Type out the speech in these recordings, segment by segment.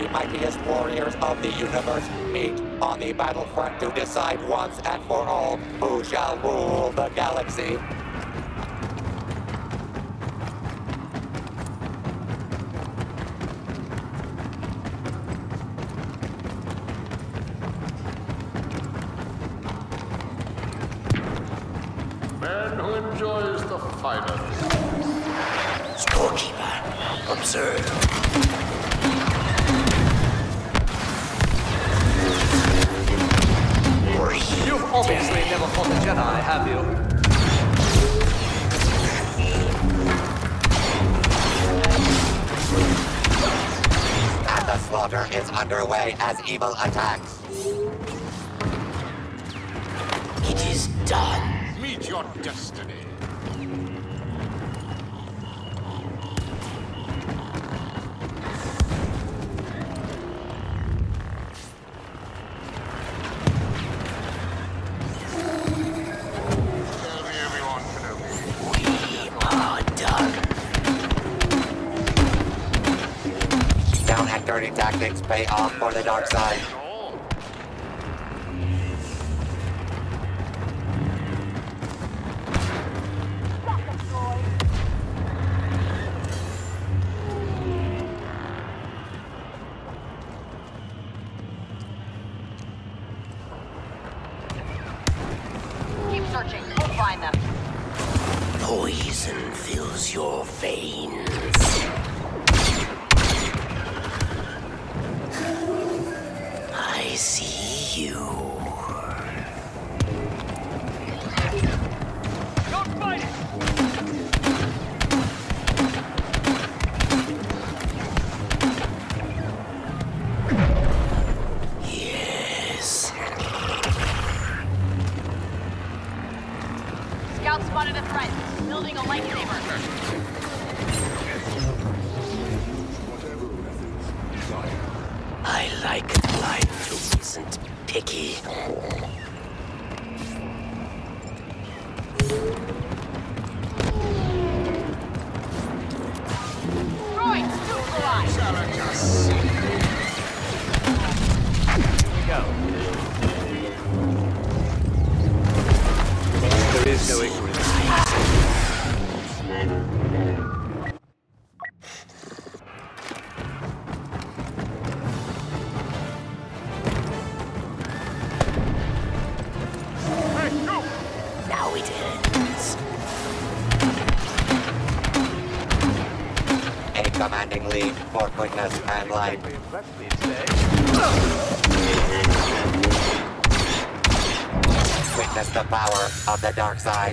three mightiest warriors of the universe meet on the battlefront to decide once and for all who shall rule the galaxy. Man who enjoys the finest. Storekeeper, observe. You've obviously never fought a Jedi, have you? And the slaughter is underway as evil attacks. It is done. Meet your destiny. Dirty tactics pay off for the dark side. Keep searching. We'll find them. Poison fills your veins. I see you. Don't fight it! Yes. Scout spotted a threat. Building a lightsaber. I like life who isn't picky. Droid, neutralize! Go. There is no ignorance. Now it ends. A commanding lead for quickness and light. Witness the power of the dark side.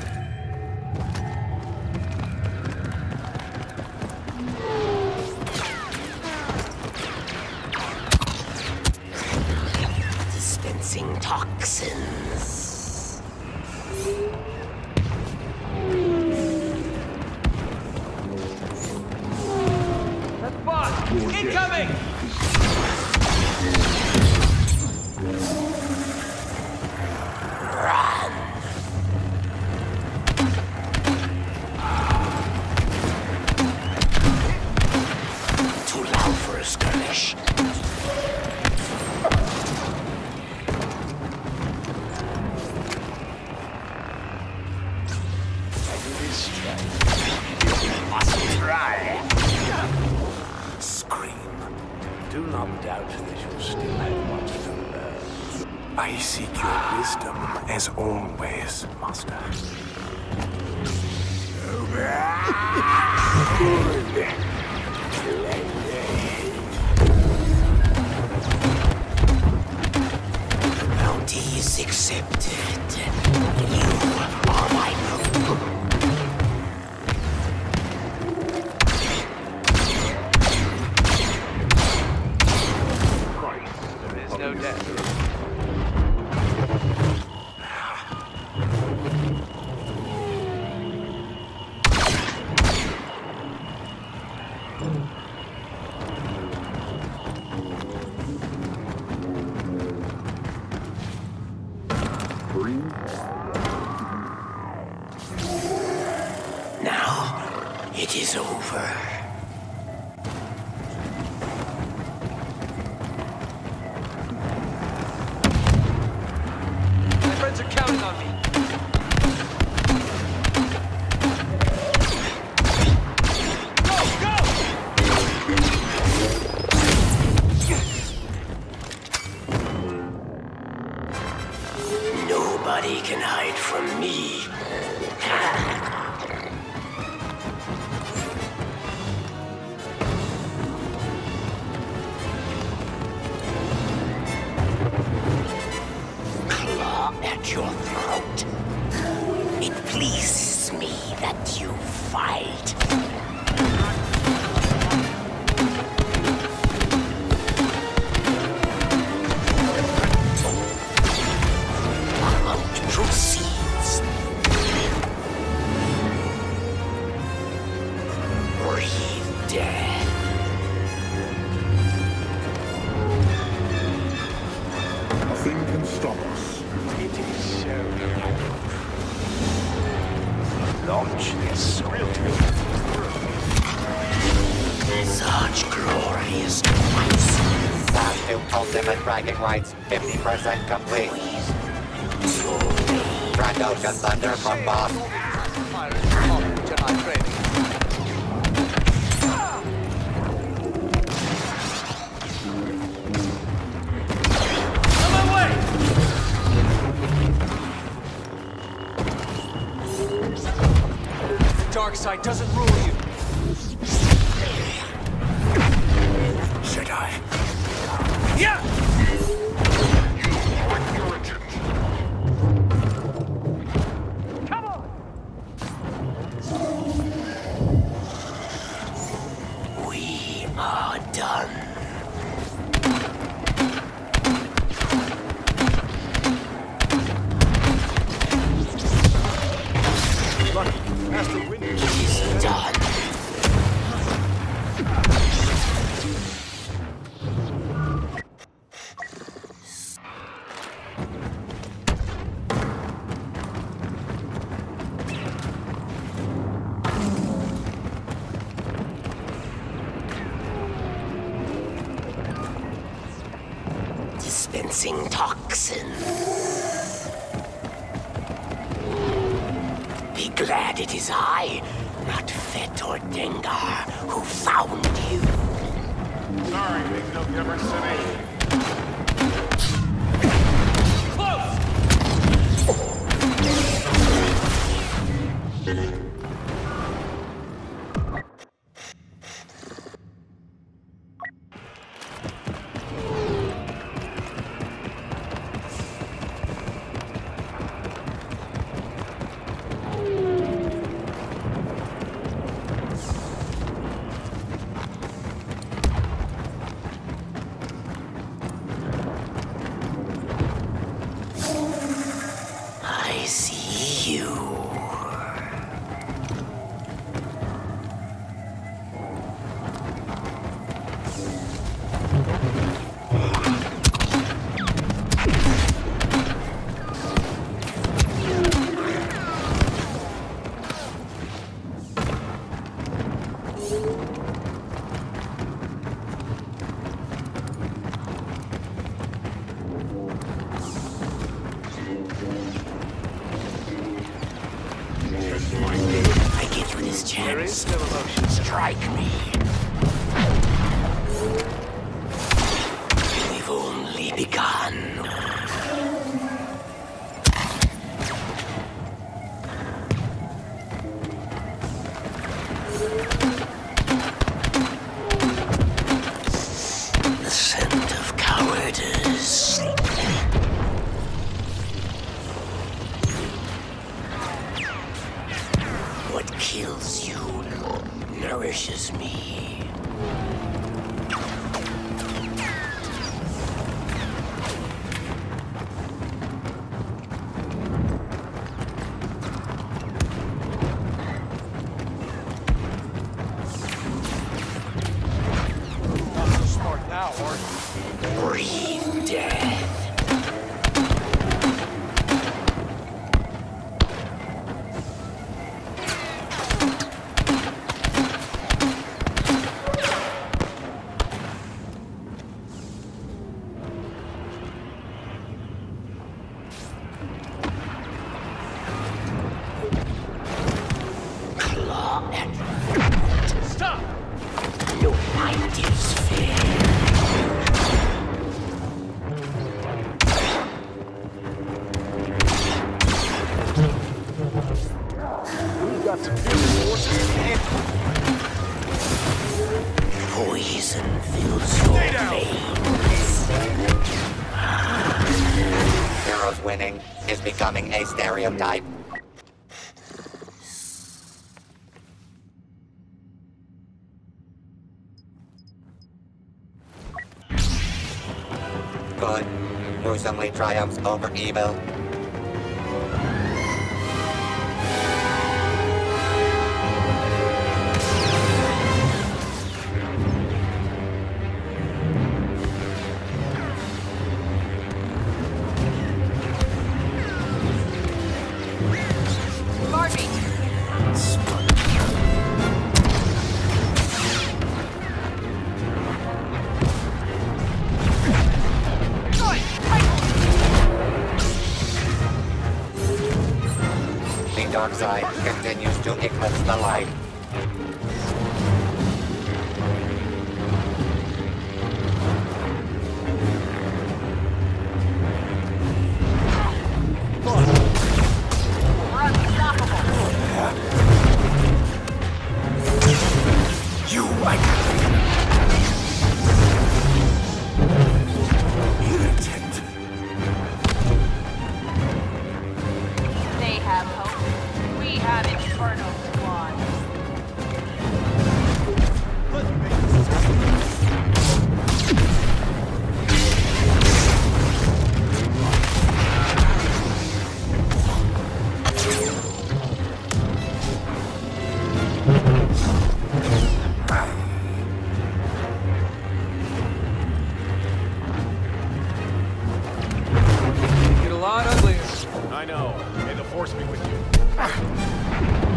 Dispensing toxins. That's fun! Incoming! Run. Too loud for a skirmish. Scream. Do not doubt that you still have much to learn. I seek your wisdom as always, Master. Bounty is accepted. You are my group. There is no death. Now, it is over. counting on me. Nobody can hide from me. Claw at your throat. It pleases me that you fight. Proceeds. Breathe death. Nothing can stop us. It is so. Launch this squilting. Such glorious twice. Fast to ultimate bragging rights, 50% complete. Trandoshan Thunder from Boss. Pirates of Jedi training. On my way! The dark side doesn't rule you. Should I? Yeah! Come on! We are done. He's done. Dispensing toxin. Be glad it is I, not Fett or Dengar, who found you. Sorry, big no giver city. I see you. I give you this chance. There is no emotion. Strike me. We've only begun. The scent of cowardice. What kills you nourishes me. Not so smart now, are you? Breathe death. saw and felt. Stop! Your mind is fair. We've got superior forces to handle. Poison fills your veins. Heroes winning is becoming a stereotype. Good gruesomely triumphs over evil. Guard me. Good. The dark side continues to eclipse the light. We're unstoppable. You, I irritant. They have hope. We have Inferno Squad. Get a lot uglier. I know. May the force be with you.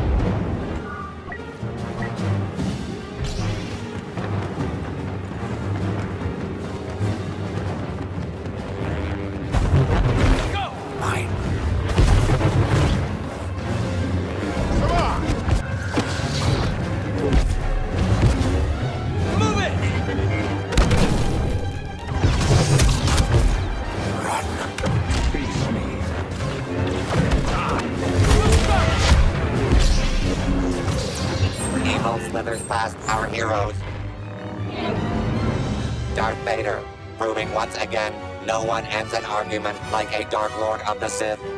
Mine. Come on! Move it! Face me. Evil slithers past our heroes. Darth Vader, proving once again, no one ends an argument like a Dark Lord of the Sith.